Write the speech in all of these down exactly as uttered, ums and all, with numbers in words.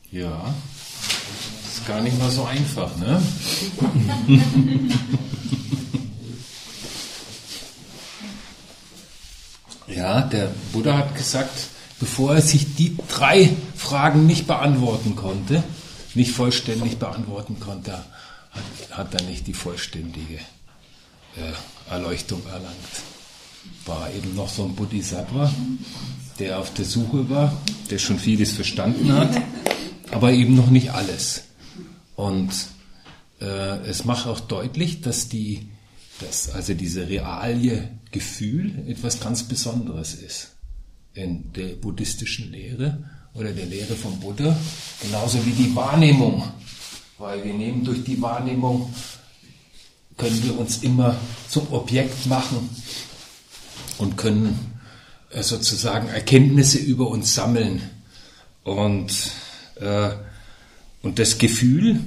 Ja, ist gar nicht mal so einfach, ne? Ja, der Buddha hat gesagt, bevor er sich die drei Fragen nicht beantworten konnte, nicht vollständig beantworten konnte, hat, hat er nicht die vollständige äh, Erleuchtung erlangt. War eben noch so ein Bodhisattva, der auf der Suche war, der schon vieles verstanden hat, aber eben noch nicht alles. Und äh, es macht auch deutlich, dass die, dass also diese Realie Gefühl etwas ganz Besonderes ist in der buddhistischen Lehre oder der Lehre vom Buddha, genauso wie die Wahrnehmung, weil wir nehmen durch die Wahrnehmung, können wir uns immer zum Objekt machen und können äh, sozusagen Erkenntnisse über uns sammeln. Und, äh, und das Gefühl,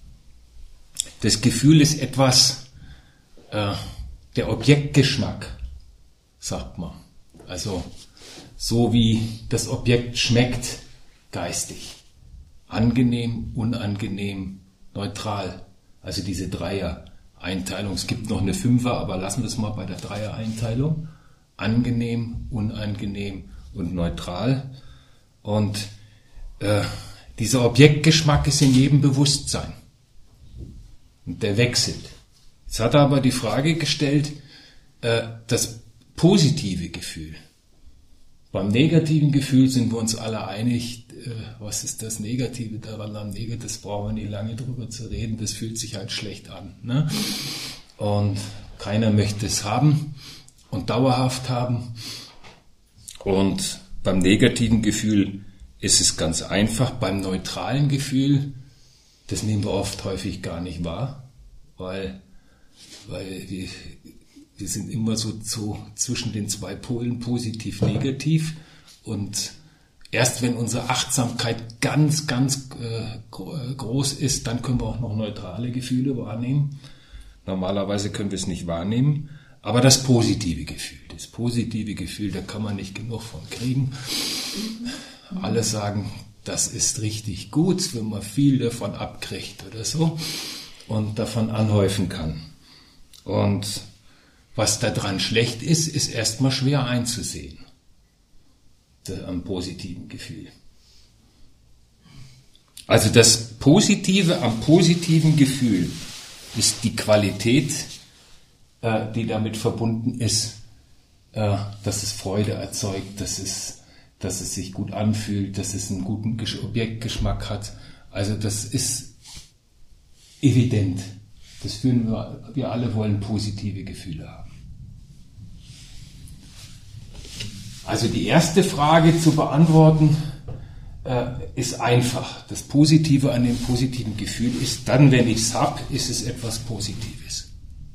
das Gefühl ist etwas, äh, der Objektgeschmack, sagt man. Also so wie das Objekt schmeckt, geistig. Angenehm, unangenehm, neutral. Also diese Dreier-Einteilung. Es gibt noch eine Fünfer, aber lassen wir es mal bei der Dreier-Einteilung. Angenehm, unangenehm und neutral. Und äh, dieser Objektgeschmack ist in jedem Bewusstsein. Und der wechselt. Jetzt hat er aber die Frage gestellt, äh, das positive Gefühl. Beim negativen Gefühl sind wir uns alle einig, äh, was ist das Negative daran am Negativen, das brauchen wir nicht lange drüber zu reden, das fühlt sich halt schlecht an. Ne? Und keiner möchte es haben und dauerhaft haben. Und beim negativen Gefühl ist es ganz einfach. Beim neutralen Gefühl, das nehmen wir oft häufig gar nicht wahr, weil weil wir, wir sind immer so, so zwischen den zwei Polen, positiv, negativ, und erst wenn unsere Achtsamkeit ganz, ganz äh, groß ist, dann können wir auch noch neutrale Gefühle wahrnehmen. Normalerweise können wir es nicht wahrnehmen, aber das positive Gefühl, das positive Gefühl, da kann man nicht genug von kriegen. Alle sagen, das ist richtig gut, wenn man viel davon abkriegt oder so und davon anhäufen kann. Und was daran schlecht ist, ist erstmal schwer einzusehen, am positiven Gefühl. Also das Positive am positiven Gefühl ist die Qualität, äh, die damit verbunden ist, äh, dass es Freude erzeugt, dass es, dass es sich gut anfühlt, dass es einen guten Objektgeschmack hat. Also das ist evident. Das fühlen wir, wir alle wollen positive Gefühle haben. Also die erste Frage zu beantworten äh, ist einfach. Das Positive an dem positiven Gefühl ist, dann, wenn ich es habe, ist es etwas Positives.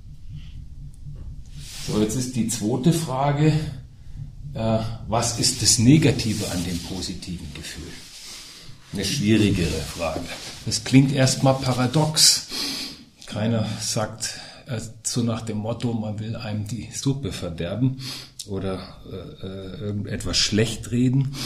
So, jetzt ist die zweite Frage, äh, was ist das Negative an dem positiven Gefühl? Eine schwierigere Frage. Das klingt erstmal paradox. Keiner sagt äh, so nach dem Motto, man will einem die Suppe verderben oder äh, irgendetwas schlecht reden.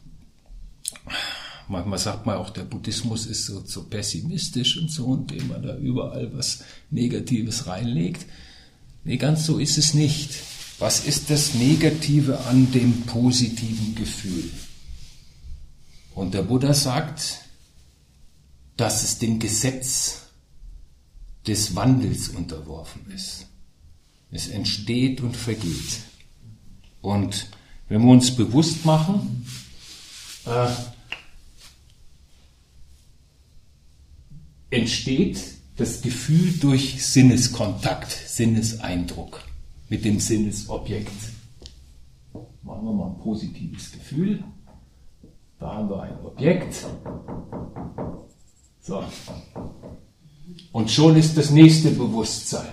Manchmal sagt man auch, der Buddhismus ist so, so pessimistisch und so, indem man da überall was Negatives reinlegt. Nee, ganz so ist es nicht. Was ist das Negative an dem positiven Gefühl? Und der Buddha sagt, dass es dem Gesetz des Wandels unterworfen ist. Es entsteht und vergeht. Und wenn wir uns bewusst machen, äh, entsteht das Gefühl durch Sinneskontakt, Sinneseindruck mit dem Sinnesobjekt. Machen wir mal ein positives Gefühl. Da haben wir ein Objekt. So. Und schon ist das nächste Bewusstsein.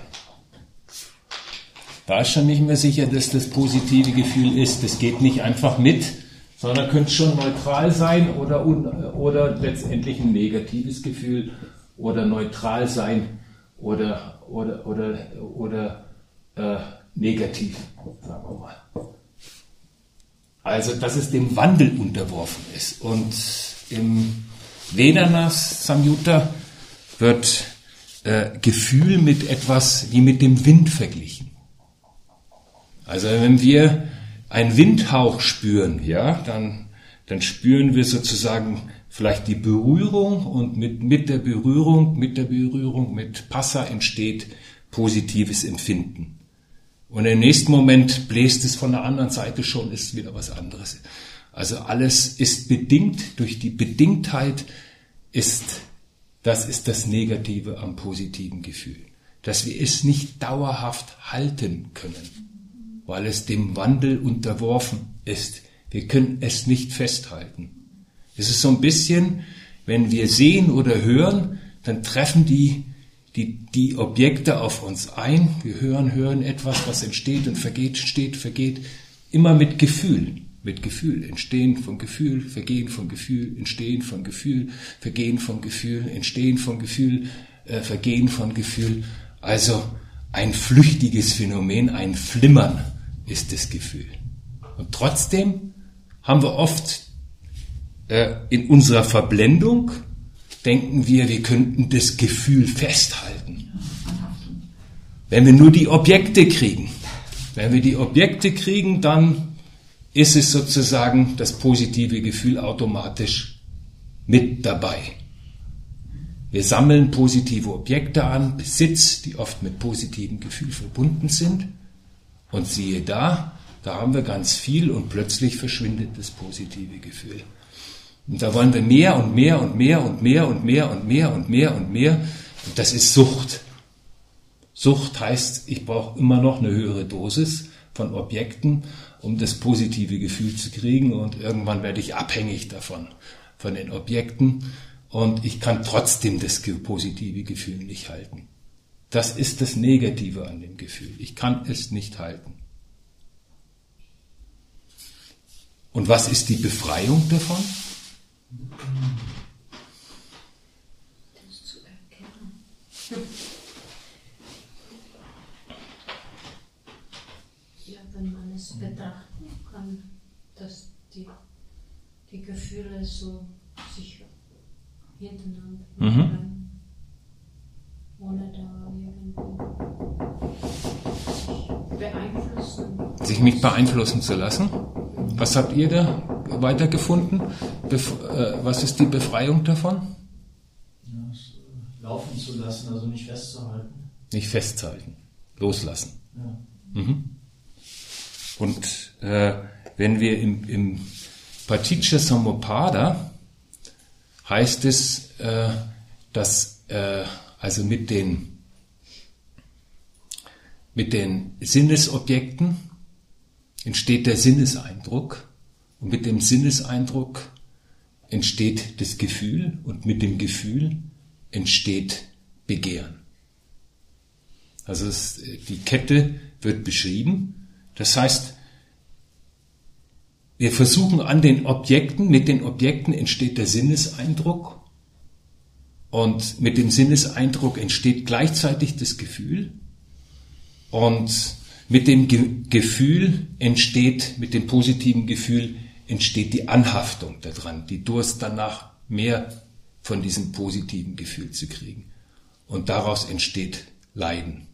Da ist schon nicht mehr sicher, dass das positive Gefühl ist. Das geht nicht einfach mit, sondern könnte schon neutral sein oder, oder letztendlich ein negatives Gefühl oder neutral sein oder, oder, oder, oder äh, negativ, sagen wir mal. Also, dass es dem Wandel unterworfen ist. Und im Vedana Samyutta wird äh, Gefühl mit etwas wie mit dem Wind verglichen. Also wenn wir einen Windhauch spüren, ja, dann, dann spüren wir sozusagen vielleicht die Berührung und mit, mit der Berührung, mit der Berührung, mit Passa entsteht positives Empfinden. Und im nächsten Moment bläst es von der anderen Seite schon, ist wieder was anderes. Also alles ist bedingt, durch die Bedingtheit ist, das ist das Negative am positiven Gefühl. Dass wir es nicht dauerhaft halten können, weil es dem Wandel unterworfen ist. Wir können es nicht festhalten. Es ist so ein bisschen, wenn wir sehen oder hören, dann treffen die, die, die Objekte auf uns ein. Wir hören, hören etwas, was entsteht und vergeht, entsteht, vergeht. Immer mit Gefühl. Mit Gefühl. Entstehen von Gefühl, Vergehen von Gefühl, Entstehen von Gefühl, Vergehen von Gefühl, Entstehen von Gefühl, äh, Vergehen von Gefühl. Also ein flüchtiges Phänomen, ein Flimmern ist das Gefühl. Und trotzdem haben wir oft äh, in unserer Verblendung, denken wir, wir könnten das Gefühl festhalten. Wenn wir nur die Objekte kriegen. Wenn wir die Objekte kriegen, dann ist es sozusagen das positive Gefühl automatisch mit dabei. Wir sammeln positive Objekte an, Besitz, die oft mit positivem Gefühl verbunden sind. Und siehe da, da haben wir ganz viel und plötzlich verschwindet das positive Gefühl. Und da wollen wir mehr und mehr und mehr und mehr und mehr und mehr und mehr und mehr. Und das ist Sucht. Sucht heißt, ich brauche immer noch eine höhere Dosis von Objekten, um das positive Gefühl zu kriegen. Und irgendwann werde ich abhängig davon, von den Objekten. Und ich kann trotzdem das positive Gefühl nicht halten. Das ist das Negative an dem Gefühl. Ich kann es nicht halten. Und was ist die Befreiung davon? Das zu erkennen. Ja, wenn man es betrachten kann, dass die, die Gefühle so sich hintereinander mhm. ohne da irgendwie sich beeinflussen. Sich nicht beeinflussen zu lassen? Was habt ihr da weitergefunden? Bef- äh, was ist die Befreiung davon? Ja, es, äh, laufen zu lassen, also nicht festzuhalten. Nicht festzuhalten, loslassen. Ja. Mhm. Und äh, wenn wir im, im Paticca Samuppada heißt es, äh, dass äh, also mit den, mit den Sinnesobjekten entsteht der Sinneseindruck und mit dem Sinneseindruck entsteht das Gefühl und mit dem Gefühl entsteht Begehren. Also es, die Kette wird beschrieben. Das heißt, wir versuchen an den Objekten, mit den Objekten entsteht der Sinneseindruck und mit dem Sinneseindruck entsteht gleichzeitig das Gefühl und mit dem Ge- Gefühl entsteht, mit dem positiven Gefühl entsteht die Anhaftung daran, die Durst danach, mehr von diesem positiven Gefühl zu kriegen. Und daraus entsteht Leiden.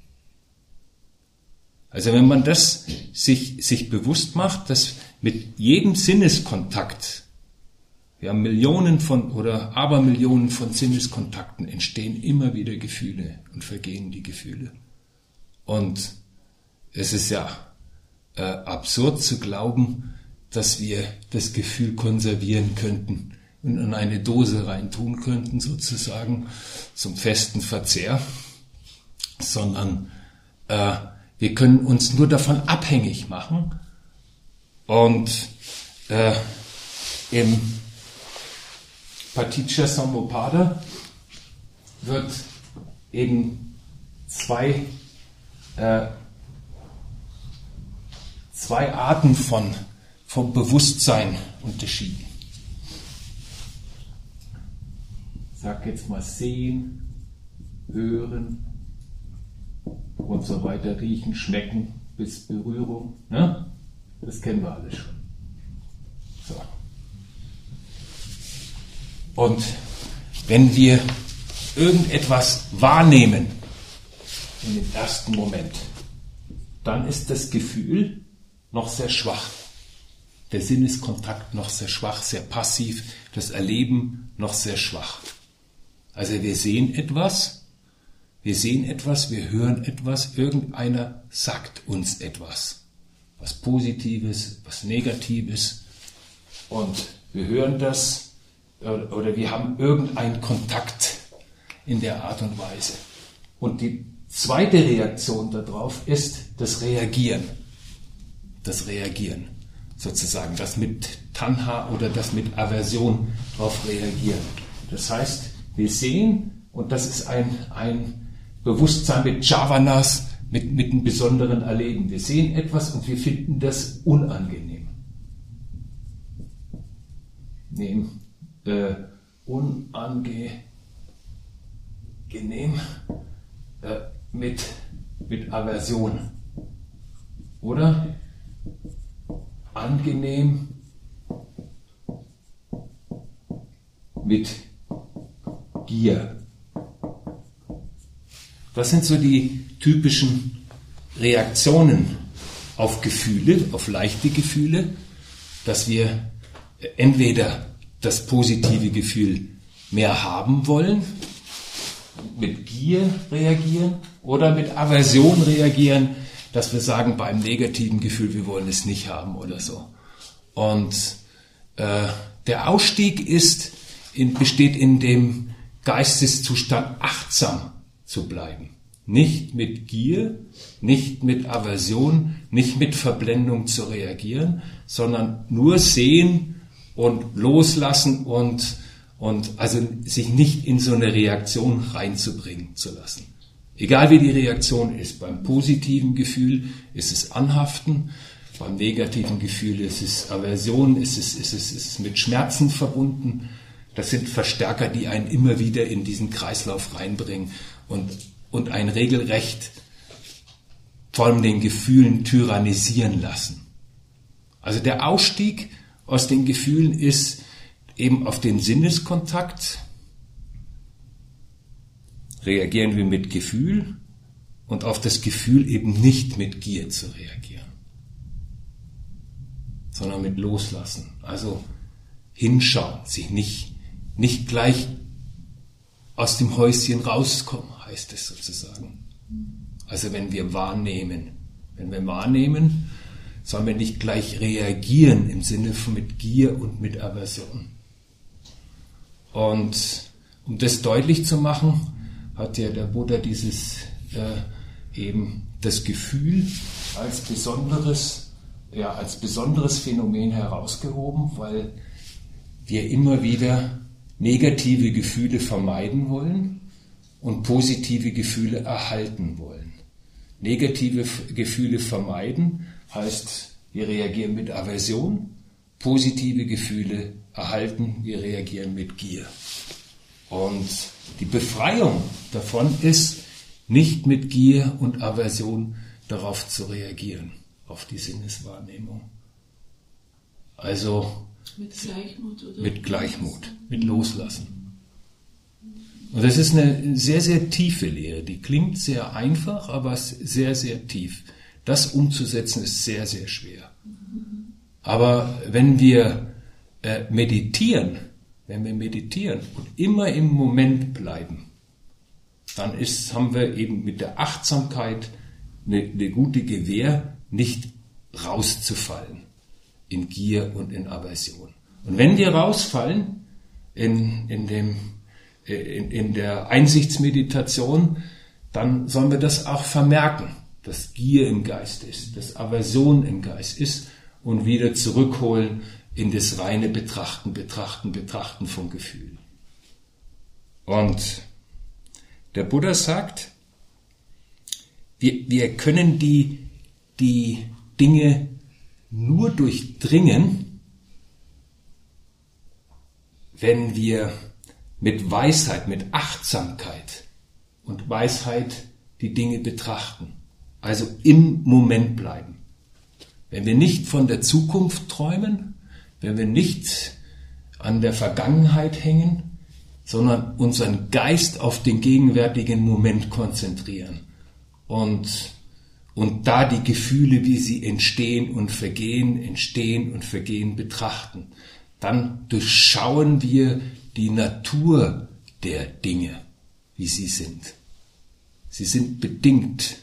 Also wenn man das sich, sich bewusst macht, dass mit jedem Sinneskontakt, ja Millionen von oder Abermillionen von Sinneskontakten entstehen immer wieder Gefühle und vergehen die Gefühle. Und es ist ja äh, absurd zu glauben, dass wir das Gefühl konservieren könnten und in eine Dose reintun könnten, sozusagen zum festen Verzehr, sondern äh, wir können uns nur davon abhängig machen. Und äh, im Paticca Samuppada wird eben zwei, äh, zwei Arten von, von Bewusstsein unterschieden. Ich sag jetzt mal sehen, hören und so weiter, riechen, schmecken bis Berührung. Ne? Das kennen wir alle schon. So. Und wenn wir irgendetwas wahrnehmen in dem ersten Moment, dann ist das Gefühl noch sehr schwach. Der Sinneskontakt noch sehr schwach, sehr passiv, das Erleben noch sehr schwach. Also wir sehen etwas, wir sehen etwas, wir hören etwas, irgendeiner sagt uns etwas. Was Positives, was Negatives. Und wir hören das oder wir haben irgendeinen Kontakt in der Art und Weise. Und die zweite Reaktion darauf ist das Reagieren. Das Reagieren. Sozusagen das mit Tanha oder das mit Aversion darauf reagieren. Das heißt, wir sehen, und das ist ein, ein Bewusstsein mit Jhavanas, mit, mit einem besonderen Erleben. Wir sehen etwas und wir finden das unangenehm. Nehmen, äh, unangenehm äh, mit, mit Aversion. Oder? Angenehm mit Gier. Das sind so die typischen Reaktionen auf Gefühle, auf leichte Gefühle, dass wir entweder das positive Gefühl mehr haben wollen, mit Gier reagieren oder mit Aversion reagieren, dass wir sagen, beim negativen Gefühl, wir wollen es nicht haben oder so. Und äh, der Ausstieg ist, in, besteht in dem Geisteszustand, achtsam zu bleiben. Nicht mit Gier, nicht mit Aversion, nicht mit Verblendung zu reagieren, sondern nur sehen und loslassen und, und also sich nicht in so eine Reaktion reinzubringen zu lassen. Egal wie die Reaktion ist, beim positiven Gefühl ist es Anhaften, beim negativen Gefühl ist es Aversion, ist es, ist es, ist es mit Schmerzen verbunden. Das sind Verstärker, die einen immer wieder in diesen Kreislauf reinbringen und, und einen regelrecht von den Gefühlen tyrannisieren lassen. Also der Ausstieg aus den Gefühlen ist eben auf den Sinneskontakt. Reagieren wir mit Gefühl und auf das Gefühl eben nicht mit Gier zu reagieren, sondern mit Loslassen. Also hinschauen, sich nicht, nicht gleich aus dem Häuschen rauskommen, heißt es sozusagen. Also wenn wir wahrnehmen, wenn wir wahrnehmen, sollen wir nicht gleich reagieren im Sinne von mit Gier und mit Aversion. Und um das deutlich zu machen, hat ja der Buddha dieses äh, eben das Gefühl als besonderes, ja, als besonderes Phänomen herausgehoben, weil wir immer wieder negative Gefühle vermeiden wollen und positive Gefühle erhalten wollen. Negative F- Gefühle vermeiden heißt, wir reagieren mit Aversion, positive Gefühle erhalten, wir reagieren mit Gier. Und die Befreiung davon ist, nicht mit Gier und Aversion darauf zu reagieren, auf die Sinneswahrnehmung. Also mit Gleichmut, oder? Mit Gleichmut, mit Loslassen. Und das ist eine sehr, sehr tiefe Lehre. Die klingt sehr einfach, aber sehr, sehr tief. Das umzusetzen ist sehr, sehr schwer. Aber wenn wir äh, meditieren, wenn wir meditieren und immer im Moment bleiben, dann ist, haben wir eben mit der Achtsamkeit eine, eine gute Gewähr, nicht rauszufallen in Gier und in Aversion. Und wenn wir rausfallen in, in, dem, in, in der Einsichtsmeditation, dann sollen wir das auch vermerken, dass Gier im Geist ist, dass Aversion im Geist ist und wieder zurückholen in das reine Betrachten, Betrachten, Betrachten von Gefühlen. Und der Buddha sagt, wir, wir können die, die Dinge nur durchdringen, wenn wir mit Weisheit, mit Achtsamkeit und Weisheit die Dinge betrachten. Also im Moment bleiben. Wenn wir nicht von der Zukunft träumen, wenn wir nicht an der Vergangenheit hängen, sondern unseren Geist auf den gegenwärtigen Moment konzentrieren und, und da die Gefühle, wie sie entstehen und vergehen, entstehen und vergehen, betrachten. Dann durchschauen wir die Natur der Dinge, wie sie sind. Sie sind bedingt.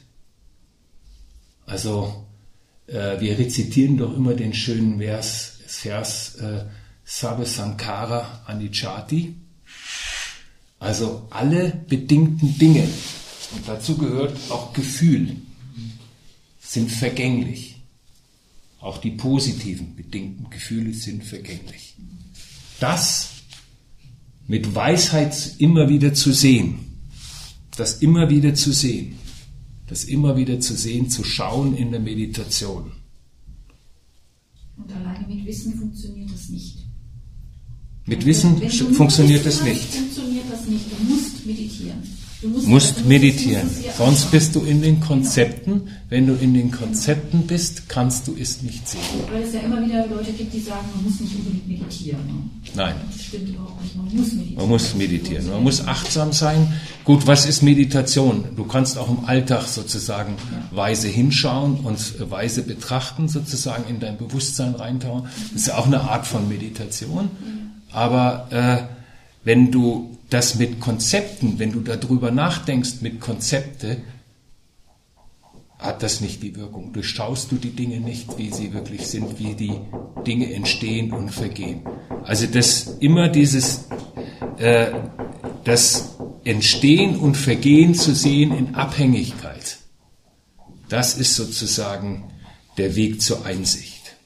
Also äh, wir rezitieren doch immer den schönen Vers, Vers äh, Sarva Sankhara Anicchati. Also alle bedingten Dinge, und dazu gehört auch Gefühl, sind vergänglich. Auch die positiven bedingten Gefühle sind vergänglich. Das mit Weisheit immer wieder zu sehen, das immer wieder zu sehen, das immer wieder zu sehen, zu schauen in der Meditation. Und alleine mit Wissen funktioniert das nicht. Mit Wissen funktioniert das nicht. Funktioniert das nicht. Du musst meditieren. Du musst, musst du meditieren. musst es Sonst bist du in den Konzepten. Wenn du in den Konzepten bist, kannst du es nicht sehen. Weil es ja immer wieder Leute gibt, die sagen, man muss nicht unbedingt meditieren. Ne? Nein. Das stimmt überhaupt nicht. Man muss meditieren. Man muss meditieren. Man muss achtsam sein. Gut, was ist Meditation? Du kannst auch im Alltag sozusagen ja. weise hinschauen und weise betrachten, sozusagen in dein Bewusstsein reintauchen. Das ist ja auch eine Art von Meditation. Aber äh, wenn du das mit Konzepten, wenn du darüber nachdenkst mit Konzepte, hat das nicht die Wirkung. Durchschaust du die Dinge nicht, wie sie wirklich sind, wie die Dinge entstehen und vergehen. Also das immer dieses, äh, das Entstehen und Vergehen zu sehen in Abhängigkeit, das ist sozusagen der Weg zur Einsicht.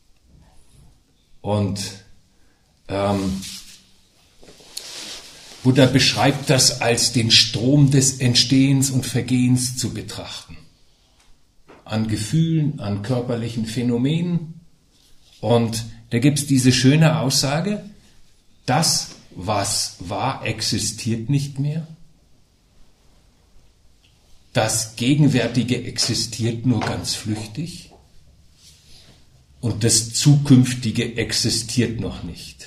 Und ähm, Buddha beschreibt das als den Strom des Entstehens und Vergehens zu betrachten. An Gefühlen, an körperlichen Phänomenen. Und da gibt es diese schöne Aussage, das, was war, existiert nicht mehr. Das Gegenwärtige existiert nur ganz flüchtig. Und das Zukünftige existiert noch nicht.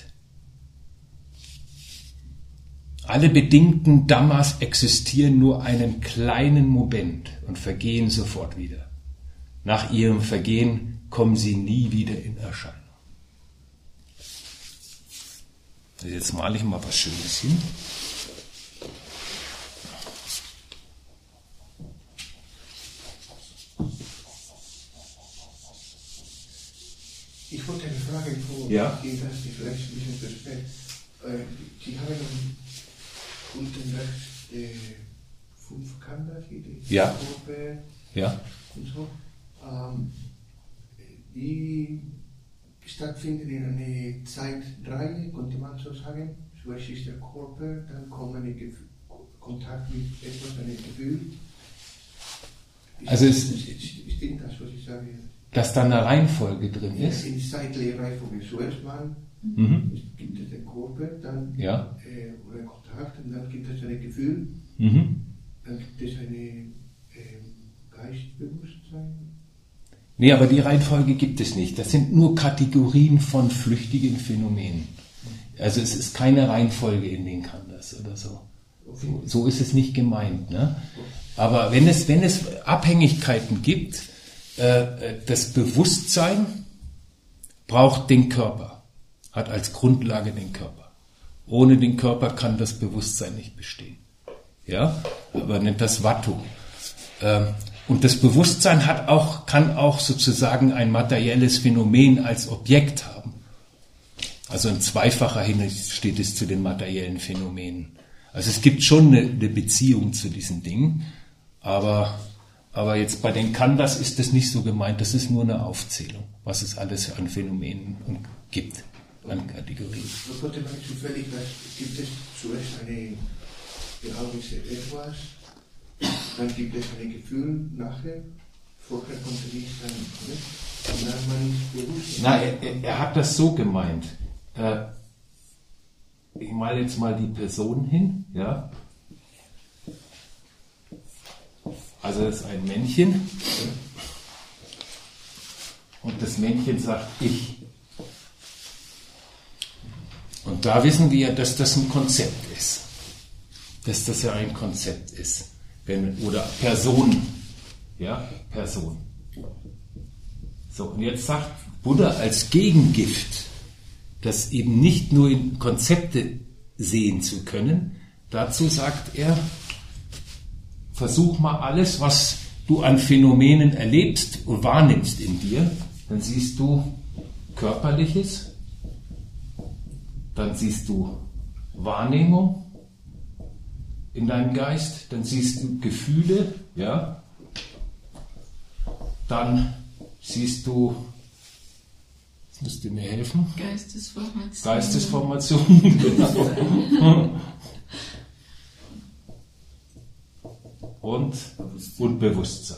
Alle bedingten Dhammas existieren nur einen kleinen Moment und vergehen sofort wieder. Nach ihrem Vergehen kommen sie nie wieder in Erscheinung. Also jetzt male ich mal was Schönes hin. Ich wollte eine Frage vor, ja? die das die vielleicht ein bisschen zu spät. Sie haben unten rechts die fünf Khandas, die ja. Gruppe ja. und so. Ähm, die stattfinden in einer Zeitreihe, könnte man so sagen. Zuerst ist der Körper, dann kommen die Kontakt mit etwas, einem Gefühl. Ist, also es stimmt das, was ich sage? Dass da eine Reihenfolge drin ist? In zeitliche Reihenfolge. Zuerst mal mhm. gibt es den Körper, dann ja. äh, oder Kontakt, und dann gibt es ein Gefühl, mhm. dann gibt es ein äh, Geistbewusstsein. Nee, aber die Reihenfolge gibt es nicht. Das sind nur Kategorien von flüchtigen Phänomenen. Also es ist keine Reihenfolge in den Khandas oder so. Okay. So, so ist es nicht gemeint. Ne? Aber wenn es, wenn es Abhängigkeiten gibt, äh, das Bewusstsein braucht den Körper, hat als Grundlage den Körper. Ohne den Körper kann das Bewusstsein nicht bestehen. Ja, aber nennt das Vattu. Ähm, Und das Bewusstsein hat auch, kann auch sozusagen ein materielles Phänomen als Objekt haben. Also in zweifacher Hinsicht steht es zu den materiellen Phänomenen. Also es gibt schon eine, eine Beziehung zu diesen Dingen, aber, aber jetzt bei den Khandas ist das nicht so gemeint, das ist nur eine Aufzählung, was es alles an Phänomenen gibt, an Kategorien. Man könnte man zufällig, gibt es zuerst eine Geheimnisse etwas, dann gibt es ein Gefühl nachher, vorher konnte nicht sein, nicht? Und dann man ist bewusst. Na, er, er, er hat das so gemeint. Äh, ich male jetzt mal die Person hin, ja. Also das ist ein Männchen. Und das Männchen sagt ich. Und da wissen wir, dass das ein Konzept ist. Dass das ja ein Konzept ist. Wenn, oder Person. Ja, Person. So, und jetzt sagt Buddha als Gegengift, das eben nicht nur in Konzepte sehen zu können, dazu sagt er, versuch mal alles, was du an Phänomenen erlebst und wahrnimmst in dir, dann siehst du Körperliches, dann siehst du Wahrnehmung in deinem Geist, dann siehst du Gefühle, ja, dann siehst du, jetzt müsst ihr mir helfen, Geistesformation. Geistesformation, genau. Und, und Bewusstsein.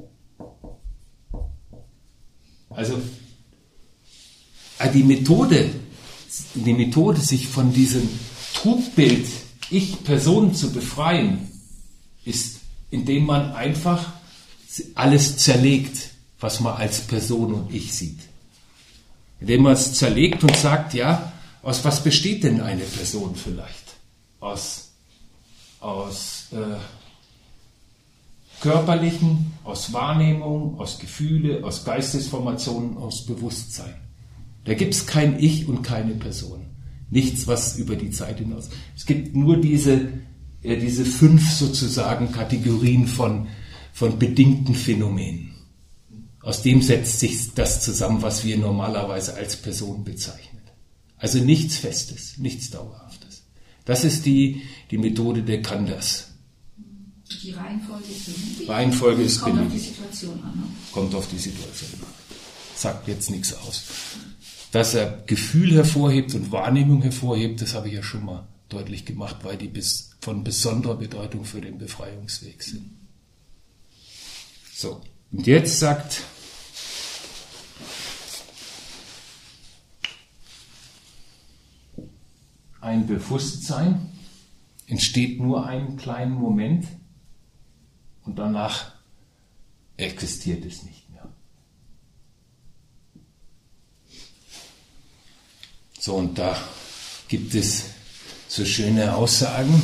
Also die Methode, die Methode, sich von diesem Trugbild Ich-Person zu befreien, ist, indem man einfach alles zerlegt, was man als Person und Ich sieht. Indem man es zerlegt und sagt, ja, aus was besteht denn eine Person vielleicht? Aus, aus äh, körperlichen, aus Wahrnehmung, aus Gefühle, aus Geistesformationen, aus Bewusstsein. Da gibt es kein Ich und keine Person. Nichts, was über die Zeit hinaus. Es gibt nur diese, äh, diese fünf sozusagen Kategorien von, von bedingten Phänomenen. Aus dem setzt sich das zusammen, was wir normalerweise als Person bezeichnen. Also nichts Festes, nichts Dauerhaftes. Das ist die, die Methode der Khandhas. Die Reihenfolge ist beliebig. Reihenfolge ist Kommt beliebig. auf die Situation an. Ne? Kommt auf die Situation an. Sagt jetzt nichts aus. Dass er Gefühl hervorhebt und Wahrnehmung hervorhebt, das habe ich ja schon mal deutlich gemacht, weil die bis, von besonderer Bedeutung für den Befreiungsweg sind. So, und jetzt sagt ein Bewusstsein entsteht nur einen kleinen Moment und danach existiert es nicht mehr. So, und da gibt es so schöne Aussagen.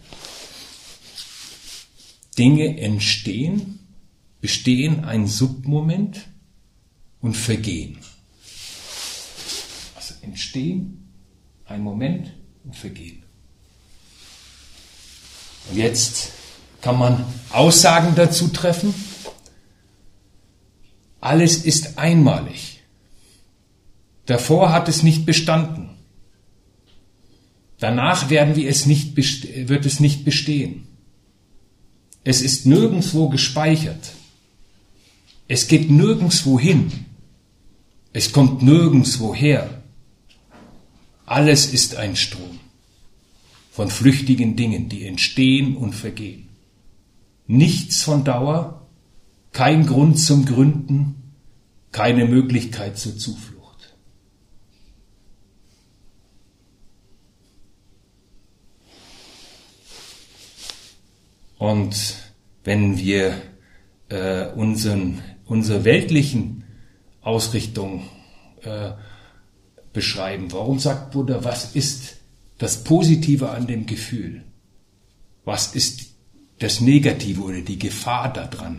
Dinge entstehen, bestehen ein Submoment und vergehen. Also entstehen, ein Moment und vergehen. Und jetzt kann man Aussagen dazu treffen. Alles ist einmalig. Davor hat es nicht bestanden. Danach werden wir es nicht beste- wird es nicht bestehen. Es ist nirgendwo gespeichert. Es geht nirgendwo hin. Es kommt nirgendwo her. Alles ist ein Strom von flüchtigen Dingen, die entstehen und vergehen. Nichts von Dauer, kein Grund zum Gründen, keine Möglichkeit zur Zuflucht. Und wenn wir äh, unseren, unsere weltlichen Ausrichtung äh, beschreiben, warum sagt Buddha, was ist das Positive an dem Gefühl? Was ist das Negative oder die Gefahr daran?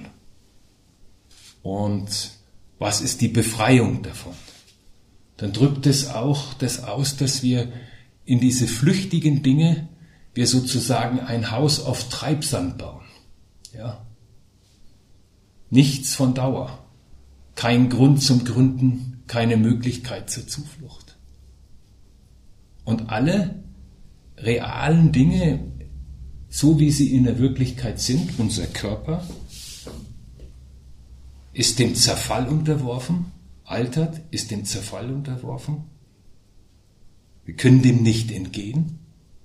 Und was ist die Befreiung davon? Dann drückt es auch das aus, dass wir in diese flüchtigen Dinge, wir sozusagen ein Haus auf Treibsand bauen. Ja? Nichts von Dauer. Kein Grund zum Gründen, keine Möglichkeit zur Zuflucht. Und alle realen Dinge, so wie sie in der Wirklichkeit sind, unser Körper, ist dem Zerfall unterworfen, altert, ist dem Zerfall unterworfen. Wir können dem nicht entgehen.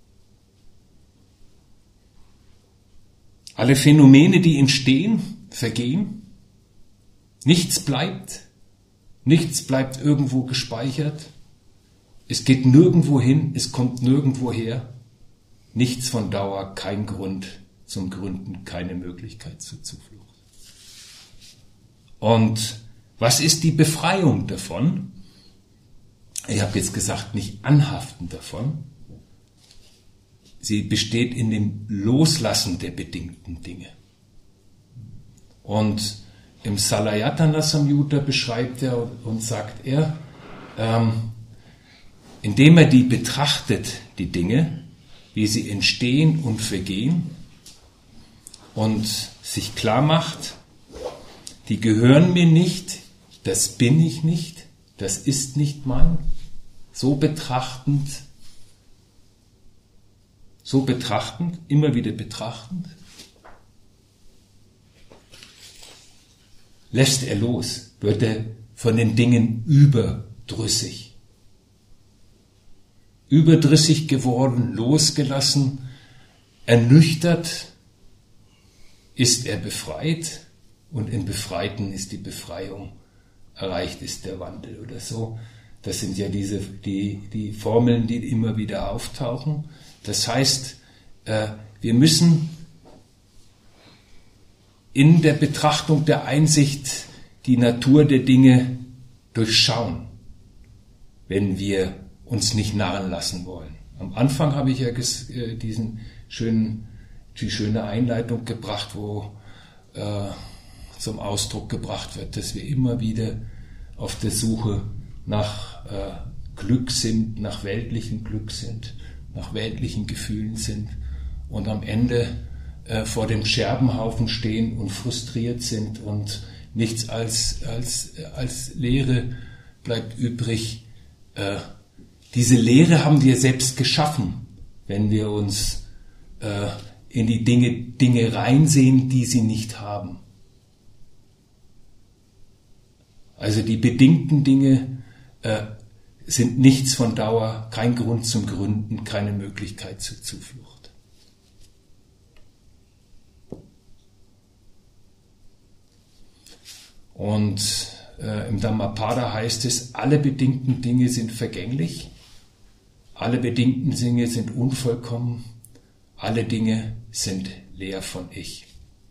Alle Phänomene, die entstehen, vergehen. Nichts bleibt. Nichts bleibt irgendwo gespeichert. Es geht nirgendwo hin, es kommt nirgendwo her. Nichts von Dauer, kein Grund zum Gründen, keine Möglichkeit zur Zuflucht. Und was ist die Befreiung davon? ich habe jetzt gesagt, nicht anhaften davon. Sie besteht in dem Loslassen der bedingten Dinge. Und im Salayatana Samyutta beschreibt er und sagt er, ähm, indem er die betrachtet, die Dinge, wie sie entstehen und vergehen, und sich klar macht, die gehören mir nicht, das bin ich nicht, das ist nicht mein, so betrachtend, so betrachtend, immer wieder betrachtend, lässt er los, wird er von den Dingen überdrüssig. Überdrüssig geworden, losgelassen, ernüchtert, ist er befreit, und im Befreiten ist die Befreiung, erreicht ist der Wandel oder so. Das sind ja diese, die, die Formeln, die immer wieder auftauchen. Das heißt, äh, wir müssen in der Betrachtung der Einsicht die Natur der Dinge durchschauen, wenn wir uns nicht narren lassen wollen. Am Anfang habe ich ja ges, äh, diesen schönen, die schöne Einleitung gebracht, wo äh, zum Ausdruck gebracht wird, dass wir immer wieder auf der Suche nach äh, Glück sind, nach weltlichem Glück sind, nach weltlichen Gefühlen sind und am Ende äh, vor dem Scherbenhaufen stehen und frustriert sind und nichts als, als, als Leere bleibt übrig. Äh, diese Leere haben wir selbst geschaffen, wenn wir uns äh, in die Dinge, Dinge reinsehen, die sie nicht haben. Also die bedingten Dinge äh, sind nichts von Dauer, kein Grund zum Gründen, keine Möglichkeit zur Zuflucht. Und äh, im Dhammapada heißt es, alle bedingten Dinge sind vergänglich, alle bedingten Dinge sind unvollkommen, alle Dinge sind leer von Ich.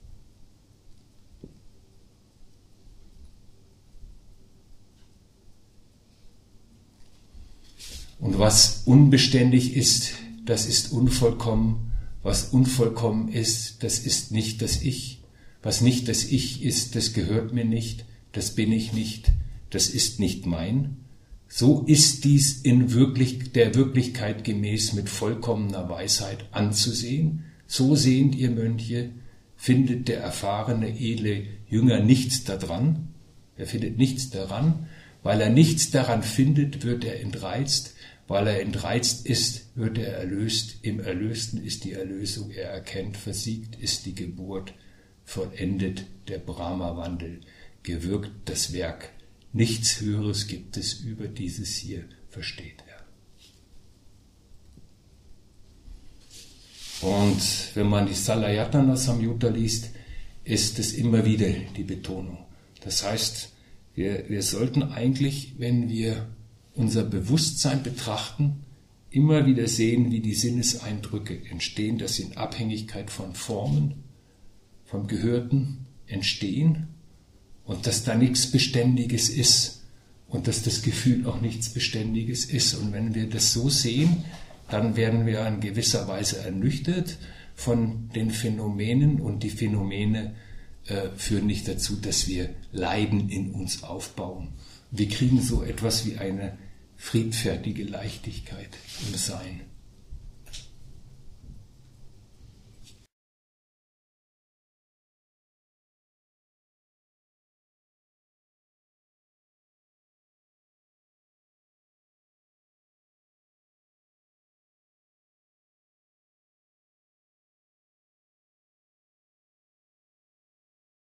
Und was unbeständig ist, das ist unvollkommen. Was unvollkommen ist, das ist nicht das Ich. Was nicht das Ich ist, das gehört mir nicht, das bin ich nicht, das ist nicht mein. So ist dies in wirklich, der Wirklichkeit gemäß mit vollkommener Weisheit anzusehen. So sehend ihr Mönche, findet der erfahrene, edle Jünger nichts daran. Er findet nichts daran. Weil er nichts daran findet, wird er entreizt. Weil er entreizt ist, wird er erlöst. Im Erlösten ist die Erlösung. Er erkennt, versiegt ist die Geburt. Vollendet der Brahma-Wandel. Gewirkt das Werk. Nichts Höheres gibt es über dieses hier, versteht er. Und wenn man die Salayatana Samyutta liest, ist es immer wieder die Betonung. Das heißt, wir, wir sollten eigentlich, wenn wir unser Bewusstsein betrachten, immer wieder sehen, wie die Sinneseindrücke entstehen, dass sie in Abhängigkeit von Formen, vom Gehörten entstehen und dass da nichts Beständiges ist und dass das Gefühl auch nichts Beständiges ist. Und wenn wir das so sehen, dann werden wir in gewisser Weise ernüchtert von den Phänomenen und die Phänomene äh, führen nicht dazu, dass wir Leiden in uns aufbauen. Wir kriegen so etwas wie eine friedfertige Leichtigkeit im Sein.